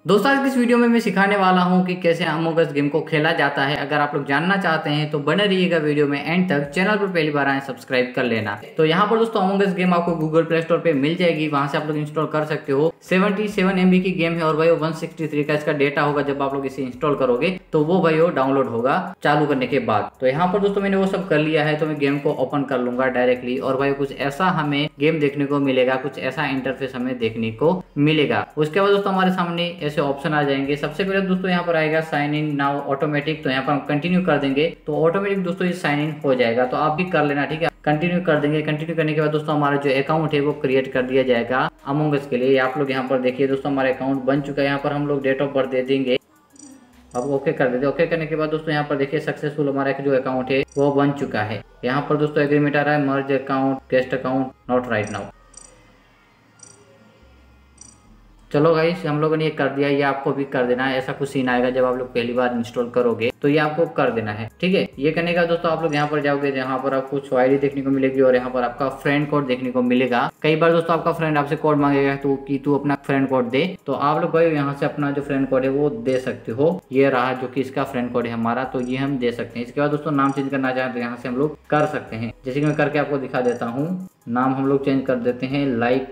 दोस्तों आज की इस वीडियो में मैं सिखाने वाला हूं कि कैसे अमोंग अस गेम को खेला जाता है। अगर आप लोग जानना चाहते हैं तो बने रहिएगा वीडियो में एंड तक। चैनल पर पहली बार आए सब्सक्राइब कर लेना। तो यहाँ पर दोस्तों अमोंग अस गेम आपको गूगल प्ले स्टोर पे मिल जाएगी, वहां से आप लोग इंस्टॉल कर सकते हो। 77 MB की गेम है और भाई 163 का इसका डेटा होगा। जब आप लोग इसे इंस्टॉल करोगे तो वो भाई डाउनलोड होगा चालू करने के बाद। तो यहाँ पर दोस्तों मैंने वो सब कर लिया है, तो मैं गेम को ओपन कर लूंगा डायरेक्टली और भाई कुछ ऐसा हमें गेम देखने को मिलेगा, कुछ ऐसा इंटरफेस हमें देखने को मिलेगा। उसके बाद दोस्तों हमारे सामने ऐसे ऑप्शन आ जाएंगे। सबसे पहले दोस्तों यहाँ पर आएगा साइन इन नाउ ऑटोमेटिक, तो यहाँ पर हम कंटिन्यू कर देंगे तो ऑटोमेटिक दोस्तों ये साइन इन हो जाएगा। तो आप भी कर लेना, ठीक है। कंटिन्यू कर देंगे। कंटिन्यू करने के बाद दोस्तों हमारा जो अकाउंट है वो क्रिएट कर दिया जाएगा अमोंग अस के लिए। आप लोग यहाँ पर देखिए दोस्तों हमारा अकाउंट बन चुका है। यहाँ पर हम लोग डेट ऑफ बर्थ दे देंगे। अब ओके कर देते। ओके करने के बाद दोस्तों यहाँ पर देखिए सक्सेसफुल हमारा एक जो अकाउंट है वो बन चुका है। यहाँ पर दोस्तों एग्रीमेंट आ रहा है merge account guest account not right now. चलो गाइस हम लोगों ने ये कर दिया, ये आपको भी कर देना है। ऐसा कुछ सीन आएगा जब आप लोग पहली बार इंस्टॉल करोगे तो ये आपको कर देना है, ठीक है। ये करने का दोस्तों आप लोग यहाँ पर जाओगे, जहाँ पर आपको कुछ आईडी देखने को मिलेगी और यहाँ पर आपका फ्रेंड कोड देखने को मिलेगा। कई बार दोस्तों आपका फ्रेंड आपसे कोड मांगेगा तो कि तू अपना फ्रेंड कोड दे, तो आप लोग भाई यहाँ से अपना जो फ्रेंड कोड है वो दे सकते हो। ये रहा जो कि इसका फ्रेंड कोड है हमारा, तो ये हम दे सकते हैं। इसके बाद दोस्तों नाम चेंज करना चाहें तो यहाँ से हम लोग कर सकते हैं। जैसे कि मैं करके आपको दिखा देता हूँ। नाम हम लोग चेंज कर देते हैं लाइक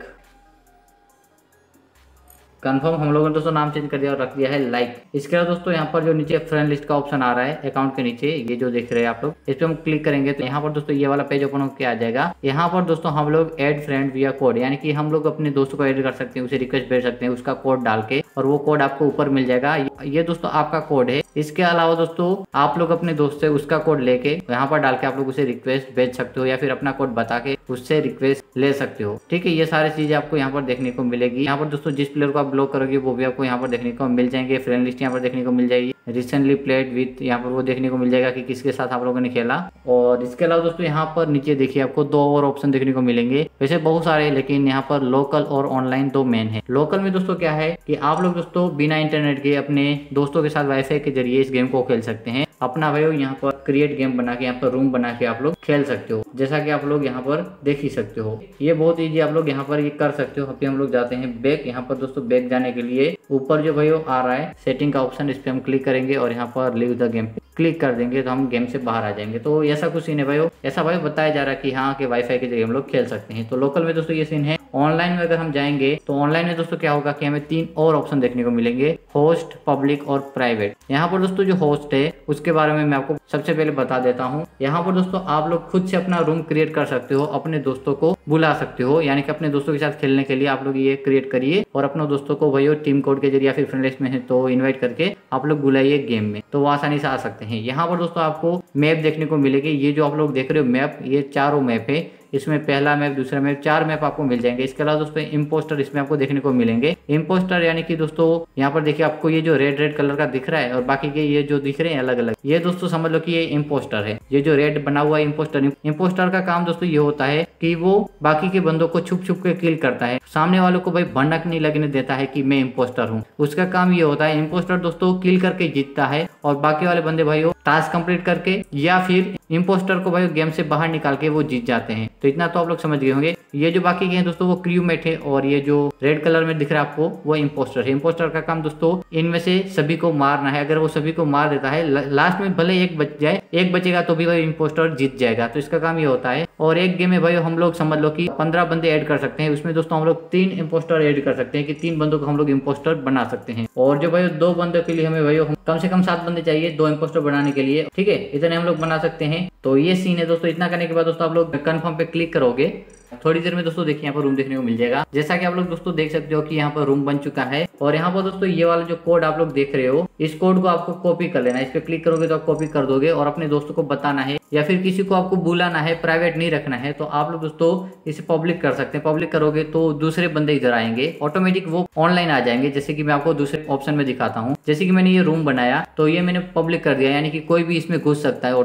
कंफर्म। हम लोगों ने दोस्तों नाम चेंज कर दिया और रख दिया है लाइक। इसके बाद दोस्तों यहाँ पर जो नीचे फ्रेंड लिस्ट का ऑप्शन आ रहा है अकाउंट के नीचे, ये जो देख रहे हैं आप लोग, इस पे हम क्लिक करेंगे तो यहाँ पर दोस्तों ये वाला पेज ओपन होकर आ जाएगा। यहाँ पर दोस्तों हम लोग ऐड फ्रेंड विया कोड, यानी कि हम लोग अपने दोस्तों को ऐड कर सकते हैं, उसे रिक्वेस्ट भेज सकते हैं उसका कोड डाल के, और वो कोड आपको ऊपर मिल जाएगा। ये दोस्तों आपका कोड है। इसके अलावा दोस्तों आप लोग अपने दोस्त से उसका कोड लेके यहाँ पर डाल के आप लोग उसे रिक्वेस्ट भेज सकते हो, या फिर अपना कोड बता के उससे रिक्वेस्ट ले सकते हो, ठीक है। ये सारी चीजें आपको यहाँ पर देखने को मिलेगी। यहाँ पर दोस्तों जिस प्लेयर को आप ब्लॉक करोगे वो भी आपको यहाँ पर देखने को मिल जाएंगे। फ्रेंड लिस्ट यहाँ पर देखने को मिल जाएगी। रिसेंटली प्लेड विथ यहाँ पर वो देखने को मिल जाएगा कि किसके साथ आप लोगों ने खेला। और इसके अलावा दोस्तों यहाँ पर नीचे देखिए आपको दो और ऑप्शन देखने को मिलेंगे। वैसे बहुत सारे, लेकिन यहाँ पर लोकल और ऑनलाइन दो मेन है। लोकल में दोस्तों क्या है कि आप लोग दोस्तों बिना इंटरनेट के अपने दोस्तों के साथ वाईफाई के जरिए इस गेम को खेल सकते हैं। अपना भाई यहाँ पर क्रिएट गेम बना के यहाँ पर रूम बना के आप लोग खेल सकते हो, जैसा कि आप लोग यहाँ पर देख ही सकते हो। ये बहुत ईजी, आप लोग यहाँ पर ये कर सकते हो। अभी हम लोग जाते हैं बैक। यहाँ पर दोस्तों बैक जाने के लिए ऊपर जो भाई आ रहा है सेटिंग का ऑप्शन, इस पे हम क्लिक करेंगे और यहाँ पर लीव द गेम पे क्लिक कर देंगे तो हम गेम से बाहर आ जाएंगे। तो ऐसा कुछ सीन है भाई, ऐसा भाई बताया जा रहा है कि हाँ कि वाईफाई के जरिए हम लोग खेल सकते हैं। तो लोकल में दोस्तों ये सीन है। ऑनलाइन में अगर हम जाएंगे तो ऑनलाइन में दोस्तों क्या होगा कि हमें तीन और ऑप्शन देखने को मिलेंगे, होस्ट, पब्लिक और प्राइवेट। यहाँ पर दोस्तों जो होस्ट है उसके बारे में मैं आपको सबसे पहले बता देता हूँ। यहाँ पर दोस्तों आप लोग खुद से अपना रूम क्रिएट कर सकते हो, अपने दोस्तों को बुला सकते हो, यानी कि अपने दोस्तों के साथ खेलने के लिए आप लोग ये क्रिएट करिए और अपने दोस्तों को वही टीम कोड के जरिए या फिर फ्रेंड लिस्ट में है तो इन्वाइट करके आप लोग बुलाइए गेम में, तो वो आसानी से आ सकते हैं। यहाँ पर दोस्तों आपको मैप देखने को मिलेगी। ये जो आप लोग देख रहे हो मैप, ये चारों मैप है। इसमें पहला मैप, दूसरा मैप, 4 मैप आपको मिल जाएंगे। इसके अलावा दोस्तों इम्पोस्टर इसमें आपको देखने को मिलेंगे। इम्पोस्टर यानी कि दोस्तों यहाँ पर देखिए आपको ये जो रेड कलर का दिख रहा है और बाकी के ये जो दिख रहे हैं अलग अलग, ये दोस्तों समझ लो कि ये इम्पोस्टर है। ये जो रेड बना हुआ है इम्पोस्टर का काम दोस्तों ये होता है कि वो बाकी के बंदों को छुप छुप के किल करता है, सामने वालों को भाई भनक नहीं लगने देता है कि मैं इम्पोस्टर हूँ। उसका काम ये होता है, इम्पोस्टर दोस्तों किल करके जीतता है और बाकी वाले बंदे भाई टास्क कंप्लीट करके या फिर इम्पोस्टर को भाई गेम से बाहर निकाल के वो जीत जाते हैं। तो इतना तो आप लोग समझ गए होंगे। ये जो बाकी के हैं दोस्तों वो क्रूमेट है और ये जो रेड कलर में दिख रहा है आपको वो इम्पोस्टर है। इम्पोस्टर का काम दोस्तों इनमें से सभी को मारना है। अगर वो सभी को मार देता है, लास्ट में भले एक बच जाए, एक बचेगा तो भी भाई इम्पोस्टर जीत जाएगा। तो इसका काम ये होता है। और एक गेम में भाई हम लोग समझ लो कि 15 बंदे ऐड कर सकते हैं। उसमें दोस्तों हम लोग 3 इम्पोस्टर ऐड कर सकते हैं कि 3 बंदों को हम लोग इम्पोस्टर बना सकते हैं। और जो भाई 2 बंदों के लिए हमें भाई कम से कम 7 बंदे चाहिए 2 इम्पोस्टर बनाने के लिए, ठीक है। इतने हम लोग बना सकते हैं। तो ये सीन है दोस्तों। इतना करने के बाद दोस्तों आप लोग कंफर्म पे क्लिक करोगे, थोड़ी देर में दोस्तों देखिए यहाँ पर रूम देखने को मिल जाएगा। जैसा कि आप लोग दोस्तों देख सकते हो कि यहाँ पर रूम बन चुका है। और यहाँ पर दोस्तों ये वाला जो कोड आप लोग देख रहे हो, इस कोड को आपको कॉपी कर लेना है। इस पे क्लिक करोगे तो आप कॉपी कर दोगे और अपने दोस्तों को बताना है या फिर किसी को आपको बुलाना है, प्राइवेट नहीं रखना है। तो आप लोग दोस्तों इसे पब्लिक कर सकते हैं। पब्लिक करोगे तो दूसरे बंदे इधर आएंगे, ऑटोमेटिक वो ऑनलाइन आ जाएंगे। जैसे कि मैं आपको दूसरे ऑप्शन में दिखाता हूँ। जैसे कि मैंने ये रूम बनाया तो ये मैंने पब्लिक कर दिया, यानी कि कोई भी इसमें घुस सकता है ऑटोमेटिक।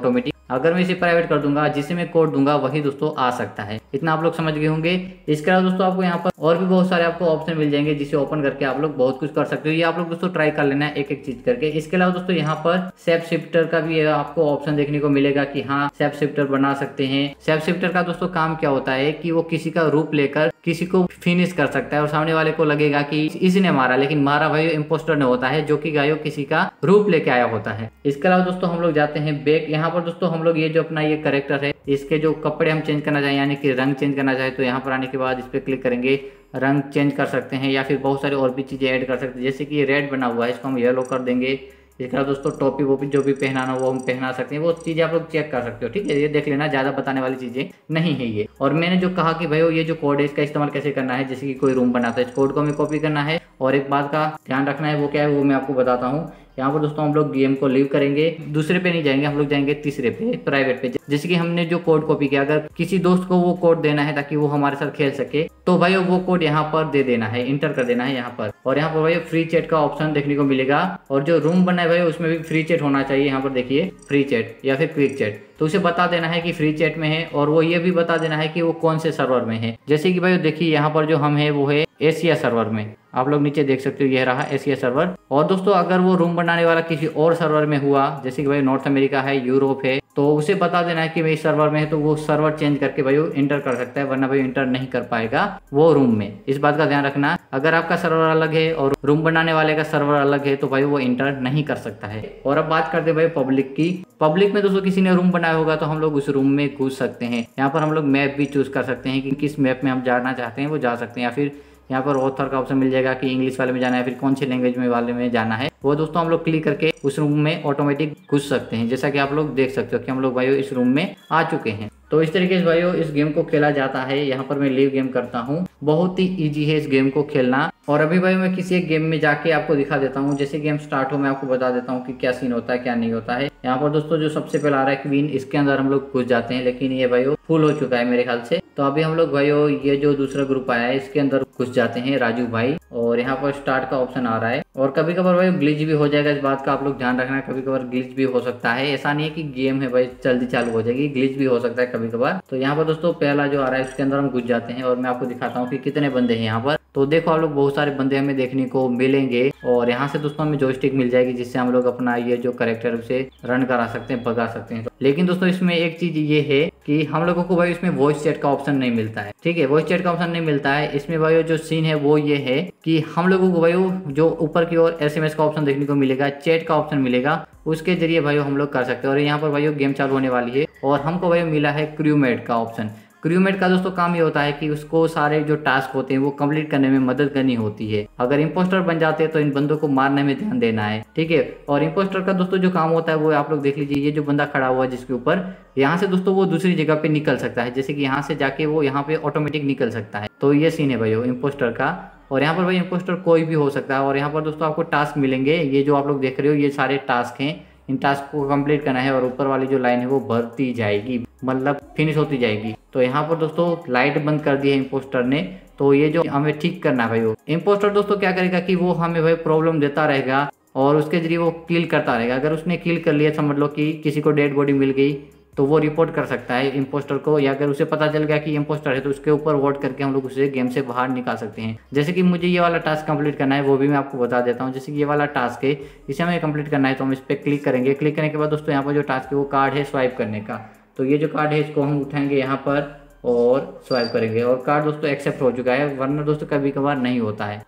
अगर मैं इसे प्राइवेट कर दूंगा, जिसे मैं कोड दूंगा वही दोस्तों आ सकता है। इतना आप लोग समझ गए होंगे। इसके अलावा दोस्तों आपको यहाँ पर और भी बहुत सारे आपको ऑप्शन मिल जाएंगे, जिसे ओपन करके आप लोग बहुत कुछ कर सकते हो। ये आप लोग दोस्तों ट्राई कर लेना है एक एक चीज करके। इसके अलावा दोस्तों यहाँ पर शेप शिफ्टर का भी आपको ऑप्शन देखने को मिलेगा कि हाँ शेप शिफ्टर बना सकते हैं। शेप शिफ्टर का दोस्तों काम क्या होता है कि वो किसी का रूप लेकर किसी को फिनिश कर सकता है और सामने वाले को लगेगा कि इसने मारा, लेकिन मारा भाई इम्पोस्टर ने होता है, जो कि गायो किसी का रूप लेके आया होता है। इसके अलावा दोस्तों हम लोग जाते हैं बैक। यहाँ पर दोस्तों हम लोग ये जो अपना ये कैरेक्टर है, इसके जो कपड़े हम चेंज करना चाहें यानी कि रंग चेंज करना चाहे तो यहाँ पर आने के बाद इस पर क्लिक करेंगे, रंग चेंज कर सकते हैं या फिर बहुत सारी और भी चीजें ऐड कर सकते हैं। जैसे कि ये रेड बना हुआ है, इसको हम येलो कर देंगे। इसके बाद दोस्तों टोपी वोपी जो भी पहनाना वो हम पहना सकते हैं, वो चीजें आप लोग चेक कर सकते हो। ठीक है, ये देख लेना, ज्यादा बताने वाली चीजें नहीं है ये। और मैंने जो कहा कि भाई ये जो कोड है इसका इस्तेमाल कैसे करना है, जैसे कि कोई रूम बनाता है, इस कोड को हमें कॉपी करना है और एक बात का ध्यान रखना है, वो क्या है वो मैं आपको बताता हूँ। यहाँ पर दोस्तों हम लोग गेम को लीव करेंगे, दूसरे पे नहीं जाएंगे, हम लोग जाएंगे तीसरे पे, प्राइवेट पे। जैसे कि हमने जो कोड कॉपी किया, अगर किसी दोस्त को वो कोड देना है ताकि वो हमारे साथ खेल सके, तो भाई वो कोड यहाँ पर दे देना है, इंटर कर देना है यहाँ पर। और यहाँ पर भाई फ्री चैट का ऑप्शन देखने को मिलेगा और जो रूम बना है भाई उसमें भी फ्री चैट होना चाहिए। यहाँ पर देखिए फ्री चैट या फिर क्विक चैट, तो उसे बता देना है कि फ्री चैट में है और वो ये भी बता देना है कि वो कौन से सर्वर में है। जैसे कि भाई देखिए यहाँ पर जो हम है वो है एशिया सर्वर में, आप लोग नीचे देख सकते हो, यह रहा एशिया सर्वर। और दोस्तों अगर वो रूम बनाने वाला किसी और सर्वर में हुआ, जैसे कि भाई नॉर्थ अमेरिका है, यूरोप है, तो उसे बता देना है कि भाई सर्वर में है, तो वो सर्वर चेंज करके भाई वो इंटर कर सकता है, वरना भाई इंटर नहीं कर पाएगा वो रूम में। इस बात का ध्यान रखना, अगर आपका सर्वर अलग है और रूम बनाने वाले का सर्वर अलग है तो भाई वो इंटर नहीं कर सकता है। और अब बात करते हैं भाई पब्लिक की। पब्लिक में दोस्तों किसी ने रूम बनाया होगा तो हम लोग उस रूम में घुस सकते हैं। यहाँ पर हम लोग मैप भी चूज कर सकते हैं कि किस मैप में हम जाना चाहते हैं वो जा सकते हैं, या फिर यहाँ पर ऑथर का ऑप्शन मिल जाएगा कि इंग्लिश वाले में जाना है, फिर कौन सी लैंग्वेज में वाले में जाना है, वो दोस्तों हम लोग क्लिक करके उस रूम में ऑटोमेटिक घुस सकते हैं। जैसा कि आप लोग देख सकते हो कि हम लोग भाइयों इस रूम में आ चुके हैं। तो इस तरीके से भाइयों इस गेम को खेला जाता है। यहाँ पर मैं लीव गेम करता हूँ, बहुत ही इजी है इस गेम को खेलना। और अभी भाई मैं किसी एक गेम में जाके आपको दिखा देता हूँ। जैसे गेम स्टार्ट हो मैं आपको बता देता हूँ कि क्या सीन होता है क्या नहीं होता है। यहाँ पर दोस्तों जो सबसे पहले आ रहा है क्वीन, इसके अंदर हम लोग घुस जाते हैं, लेकिन ये भाइयों फुल हो चुका है मेरे ख्याल से। तो अभी हम लोग भाइयों ये जो दूसरा ग्रुप आया है इसके अंदर घुस जाते हैं, राजू भाई। और यहाँ पर स्टार्ट का ऑप्शन आ रहा है और कभी कभार भाई ग्लिच भी हो जाएगा, इस बात का आप लोग ध्यान रखना। कभी कभार ग्लिच भी हो सकता है, ऐसा नहीं है कि गेम है भाई जल्दी चालू हो जाएगी, ग्लिच भी हो सकता है कभी कभार। तो यहाँ पर दोस्तों पहला जो आ रहा है उसके अंदर हम घुस जाते हैं और मैं आपको दिखाता हूँ कि कितने बंदे हैं यहाँ पर। तो देखो आप लोग बहुत सारे बंदे हमें देखने को मिलेंगे और यहाँ से दोस्तों हमें जॉयस्टिक मिल जाएगी, जिससे हम लोग अपना ये जो कैरेक्टर उसे रन करा सकते हैं, भगा सकते हैं। लेकिन दोस्तों इसमें एक चीज ये है कि हम लोगों को भाई इसमें वॉइस चैट का ऑप्शन नहीं मिलता है। ठीक है, वॉइस चैट का ऑप्शन नहीं मिलता है इसमें भाई। जो सीन है वो ये है कि हम लोगों को भाई जो ऊपर की ओर SMS का ऑप्शन देखने को मिलेगा, चैट का ऑप्शन मिलेगा, उसके जरिए भाई हम लोग कर सकते हैं। और यहाँ पर भाई गेम चालू होने वाली है और हमको भाई मिला है क्रूमेट का ऑप्शन। क्रूमेट का दोस्तों काम ये होता है कि उसको सारे जो टास्क होते हैं वो कंप्लीट करने में मदद करनी होती है। अगर इंपोस्टर बन जाते हैं तो इन बंदों को मारने में ध्यान देना है। ठीक है, और इंपोस्टर का दोस्तों जो काम होता है वो आप लोग देख लीजिए, ये जो बंदा खड़ा हुआ है जिसके ऊपर, यहाँ से दोस्तों वो दूसरी जगह पे निकल सकता है। जैसे कि यहाँ से जाके वो यहाँ पे ऑटोमेटिक निकल सकता है। तो ये सीन है भाई इंपोस्टर का। और यहाँ पर भाई इंपोस्टर कोई भी हो सकता है। और यहाँ पर दोस्तों आपको टास्क मिलेंगे, ये जो आप लोग देख रहे हो ये सारे टास्क हैं, इन टास्क को कंप्लीट करना है और ऊपर वाली जो लाइन है वो भरती जाएगी, मतलब फिनिश होती जाएगी। तो यहाँ पर दोस्तों लाइट बंद कर दी है इंपोस्टर ने, तो ये जो हमें ठीक करना है भाई वो इंपोस्टर दोस्तों क्या करेगा कि वो हमें भाई प्रॉब्लम देता रहेगा और उसके जरिए वो किल करता रहेगा। अगर उसने किल कर लिया, समझ लो कि किसी को डेड बॉडी मिल गई, तो वो रिपोर्ट कर सकता है इंपोस्टर को, या अगर उसे पता चल गया कि इंपोस्टर है तो उसके ऊपर वोट करके हम लोग उसे गेम से बाहर निकाल सकते हैं। जैसे कि मुझे ये वाला टास्क कंप्लीट करना है, वो भी मैं आपको बता देता हूँ। जैसे कि ये वाला टास्क है, इसे हमें कंप्लीट करना है, तो हम इस पर क्लिक करेंगे। क्लिक करने के बाद दोस्तों यहाँ पर जो टास्क है वो कार्ड है स्वाइप करने का। तो ये जो कार्ड है इसको हम उठाएंगे यहाँ पर और स्वाइप करेंगे और कार्ड दोस्तों एक्सेप्ट हो चुका है, वरना दोस्तों कभी कभार नहीं होता है।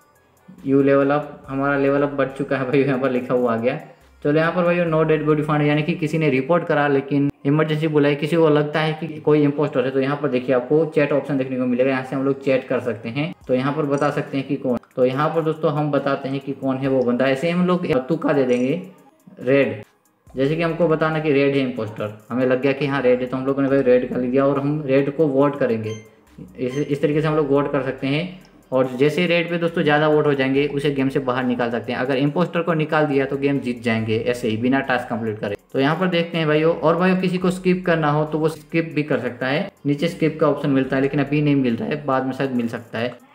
यू लेवल अप, हमारा लेवल अप बढ़ चुका है भाई, यहाँ पर लिखा हुआ आ गया। चलो यहाँ पर भाई नो डेड बॉडी फाउंड, यानी कि किसी ने रिपोर्ट करा लेकिन इमरजेंसी बुलाई, किसी को लगता है कि कोई इंपोस्टर है। तो यहाँ पर देखिए आपको चैट ऑप्शन देखने को मिलेगा, यहाँ से हम लोग चैट कर सकते हैं। तो यहाँ पर बता सकते हैं कि कौन, तो यहाँ पर दोस्तों हम बताते हैं कि कौन है वो बंदा। ऐसे हम लोग तुक्का दे देंगे रेड, जैसे कि हमको बताना कि रेड है इंपोस्टर, हमें लग गया कि हाँ रेड है, तो हम लोगों ने भाई रेड कर लिया और हम रेड को वोट करेंगे। इस तरीके से हम लोग वोट कर सकते हैं और जैसे रेड पे दोस्तों ज़्यादा वोट हो जाएंगे उसे गेम से बाहर निकाल सकते हैं। अगर इंपोस्टर को निकाल दिया तो गेम जीत जाएंगे ऐसे ही बिना टास्क कंप्लीट करे। तो यहाँ पर देखते हैं भाइयों, और भाइयों किसी को स्किप करना हो तो वो स्किप भी कर सकता है। नीचे स्किप का ऑप्शन मिलता है लेकिन अभी नहीं मिल रहा है, बाद में शायद मिल सकता है।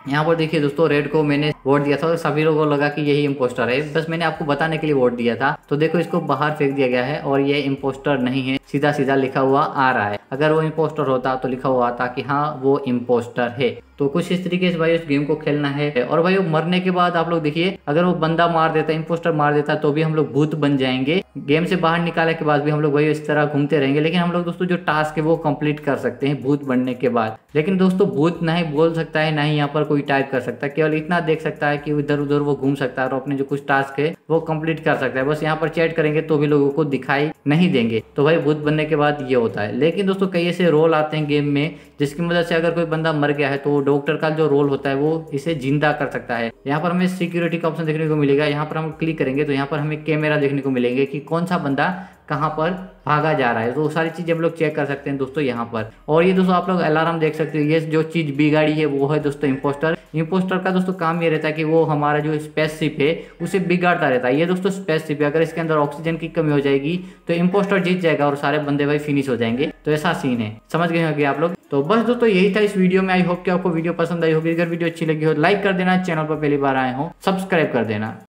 यहाँ पर देखिए दोस्तों, रेड को मैंने वोट दिया था और सभी लोगों को लगा कि यही इम्पोस्टर है, बस मैंने आपको बताने के लिए वोट दिया था। तो देखो इसको बाहर फेंक दिया गया है और ये इम्पोस्टर नहीं है, सीधा सीधा लिखा हुआ आ रहा है। अगर वो इम्पोस्टर होता तो लिखा हुआ आता कि हाँ वो इम्पोस्टर है। तो कुछ इस तरीके से भाई उस गेम को खेलना है। और भाई वो मरने के बाद आप लोग देखिए, अगर वो बंदा मार देता, इम्पोस्टर मार देता, तो भी हम लोग भूत बन जाएंगे। गेम से बाहर निकालने के बाद भी हम लोग वही इस तरह घूमते रहेंगे, लेकिन हम लोग दोस्तों जो टास्क है वो कंप्लीट कर सकते हैं भूत बनने के बाद। लेकिन दोस्तों भूत ना ही बोल सकता है, ना ही यहाँ पर कोई टाइप कर सकता है, केवल इतना देख सकता है कि इधर उधर वो घूम सकता है और अपने जो कुछ टास्क है वो कंप्लीट कर सकता है। बस यहाँ पर चैट करेंगे तो भी लोगों को दिखाई नहीं देंगे। तो भाई भूत बनने के बाद ये होता है। लेकिन दोस्तों कई ऐसे रोल आते हैं गेम में जिसकी मदद से अगर कोई बंदा मर गया है तो डॉक्टर का जो रोल होता है वो इसे जिंदा कर सकता है। यहाँ पर हमें सिक्योरिटी का ऑप्शन देखने को मिलेगा। यहाँ पर हम क्लिक करेंगे तो यहाँ पर हमें कैमरा देखने को मिलेंगे कि कौन सा बंदा कहाँ पर भागा जा रहा है। तो सारी चीजें हम लोग चेक कर सकते हैं दोस्तों यहाँ पर। और ये दोस्तों आप लोग अलार्म देख सकते हो, ये जो चीज बिगाड़ी है वो है दोस्तों इम्पोस्टर। इम्पोस्टर का दोस्तों काम ये रहता है कि वो हमारा जो स्पेसशिप है उसे बिगाड़ता रहता है। ये दोस्तों स्पेसशिप है, अगर इसके अंदर ऑक्सीजन की कमी हो जाएगी तो इम्पोस्टर जीत जाएगा और सारे बंदे भाई फिनिश हो जाएंगे। तो ऐसा सीन है, समझ गए होंगे आप लोग। तो बस दोस्तों यही था इस वीडियो में। आई होप कि आपको वीडियो पसंद आई होगी। अगर वीडियो अच्छी लगी हो लाइक कर देना, चैनल पर पहली बार आए हो सब्सक्राइब कर देना।